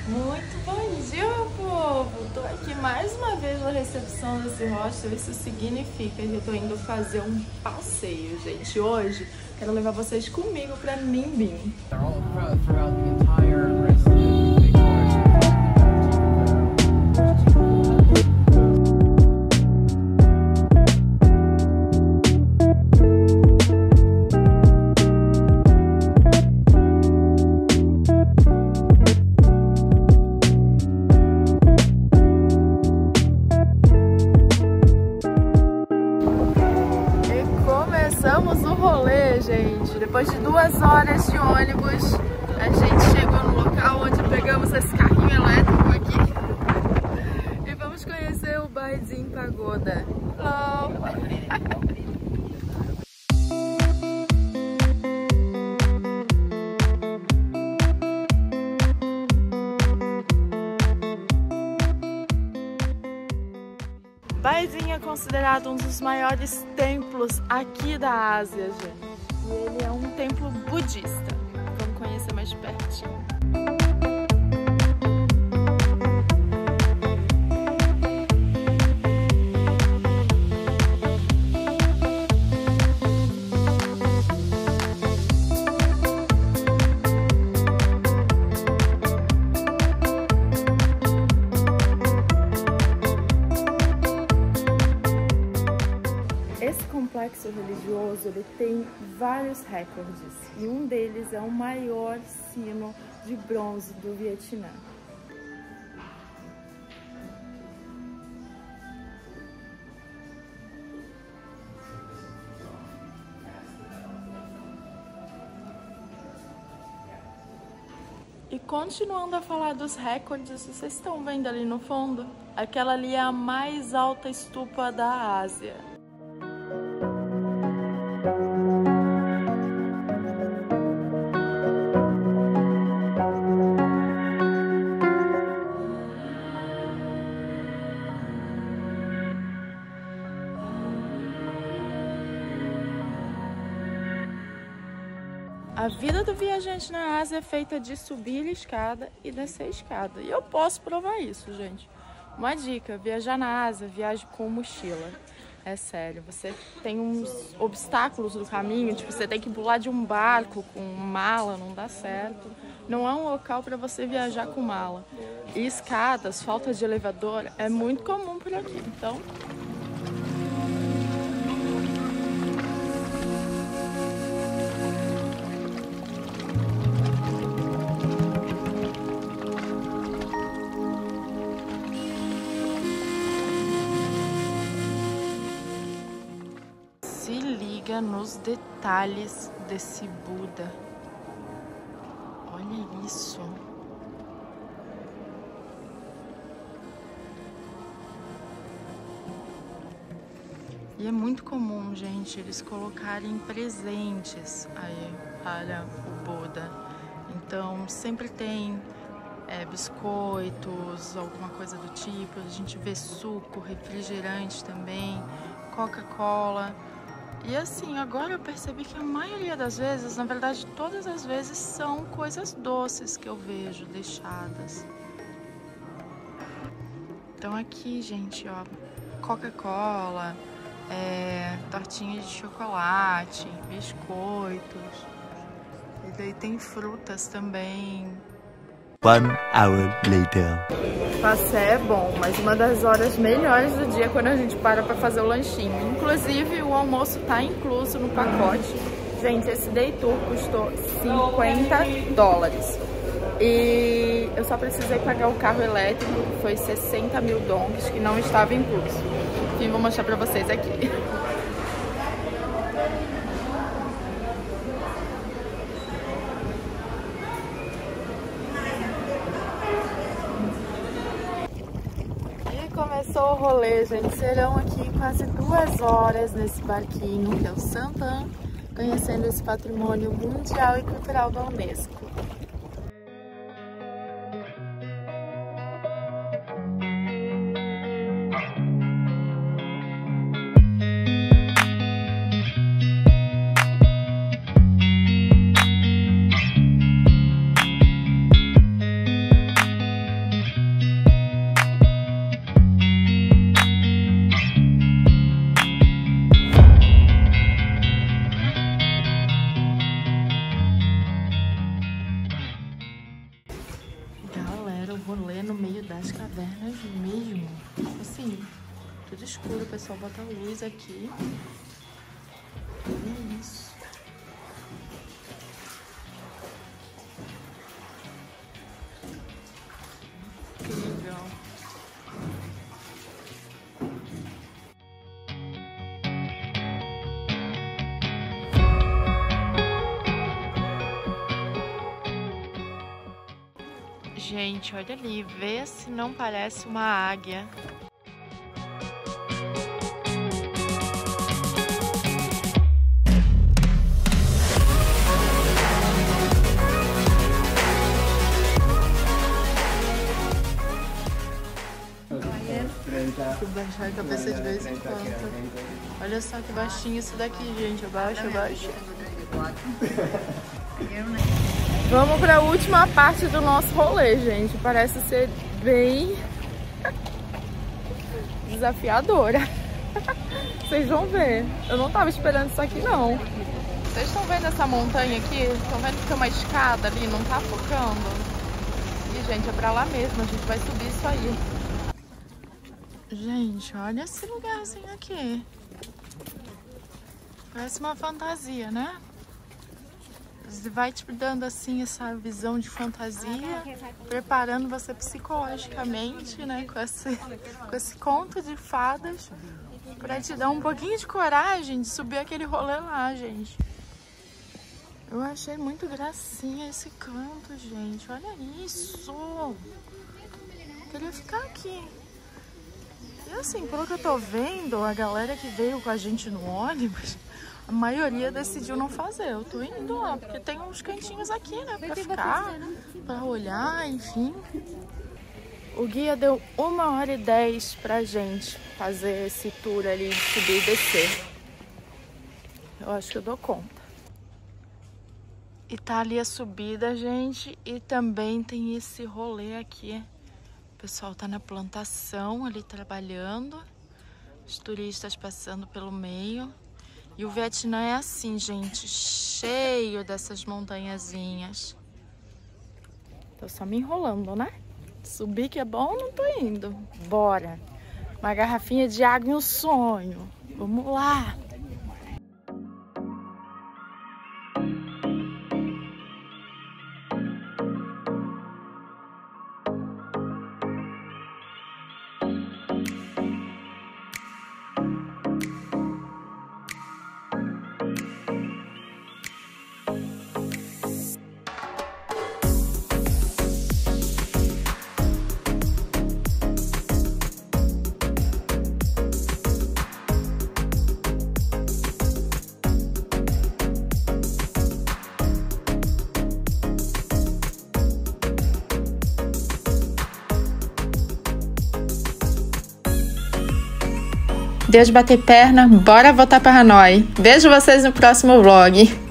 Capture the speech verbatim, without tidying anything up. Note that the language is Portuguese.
Muito bom dia, meu povo! Tô aqui mais uma vez na recepção desse hostel. Isso significa que eu tô indo fazer um passeio, gente. Hoje quero levar vocês comigo pra Ninh. Começamos o rolê, gente. Depois de duas horas de ônibus, a gente chegou no local onde pegamos esse carrinho elétrico aqui e vamos conhecer o Baizinho Pagoda. Hello! Baizinho é considerado um dos maiores templos aqui da Ásia, gente. E ele é um templo budista. Vamos conhecer mais de pertinho. Esse complexo religioso ele tem vários recordes e um deles é o maior sino de bronze do Vietnã. E continuando a falar dos recordes, vocês estão vendo ali no fundo? Aquela ali é a mais alta estupa da Ásia. A vida do viajante na Ásia é feita de subir a escada e descer a escada. E eu posso provar isso, gente. Uma dica, viajar na Ásia, viaje com mochila. É sério, você tem uns obstáculos no caminho, tipo, você tem que pular de um barco com mala, não dá certo. Não é um local para você viajar com mala. E escadas, falta de elevador é muito comum por aqui, então... Se liga nos detalhes desse Buda. Olha isso. E é muito comum, gente, eles colocarem presentes aí para o Buda. Então sempre tem é, biscoitos, alguma coisa do tipo. A gente vê suco, refrigerante também, Coca-Cola. E assim, agora eu percebi que a maioria das vezes, na verdade todas as vezes, são coisas doces que eu vejo deixadas. Então aqui, gente, ó, Coca-Cola, é, tortinha de chocolate, biscoitos. E daí tem frutas também. One hour later. O passeio é bom, mas uma das horas melhores do dia é quando a gente para para fazer o lanchinho. Inclusive, o almoço tá incluso no pacote. Gente, esse day tour custou cinquenta dólares. E eu só precisei pagar o carro elétrico, que foi sessenta mil dongs, que não estava incluso. Enfim, vou mostrar para vocês aqui. Começou o rolê, gente. Serão aqui quase duas horas nesse barquinho, que é o Sampan, conhecendo esse patrimônio mundial e cultural da Unesco. era o rolê no meio das cavernas mesmo. Assim, tudo escuro, o pessoal bota a luz aqui. Olha isso. Incrível. Gente, olha ali, vê se não parece uma águia. Vou baixar a cabeça de vez em quando. Olha só que baixinho isso daqui, gente. Abaixa, abaixa. Vamos para a última parte do nosso rolê, gente. Parece ser bem desafiadora. Vocês vão ver. Eu não tava esperando isso aqui, não. Vocês estão vendo essa montanha aqui? Estão vendo que tem uma escada ali, não tá focando? E, gente, é pra lá mesmo. A gente vai subir isso aí. Gente, olha esse lugarzinho aqui. Parece uma fantasia, né? Vai te dando assim essa visão de fantasia, preparando você psicologicamente, né, com esse, com esse conto de fadas, pra te dar um pouquinho de coragem de subir aquele rolê lá, gente. Eu achei muito gracinha esse canto, gente. Olha isso! Queria ficar aqui. E assim, pelo que eu tô vendo, a galera que veio com a gente no ônibus, a maioria decidiu não fazer. Eu tô indo lá, porque tem uns cantinhos aqui, né? Pra ficar, pra olhar, enfim. O guia deu uma hora e dez pra gente fazer esse tour ali de subir e descer. Eu acho que eu dou conta. E tá ali a subida, gente. E também tem esse rolê aqui. O pessoal tá na plantação ali trabalhando. Os turistas passando pelo meio. E o Vietnã é assim, gente, cheio dessas montanhazinhas. Tô só me enrolando, né? Subir que é bom, não tô indo. Bora. Uma garrafinha de água e um sonho. Vamos lá. Deu de bater perna, bora voltar para Hanoi. Vejo vocês no próximo vlog.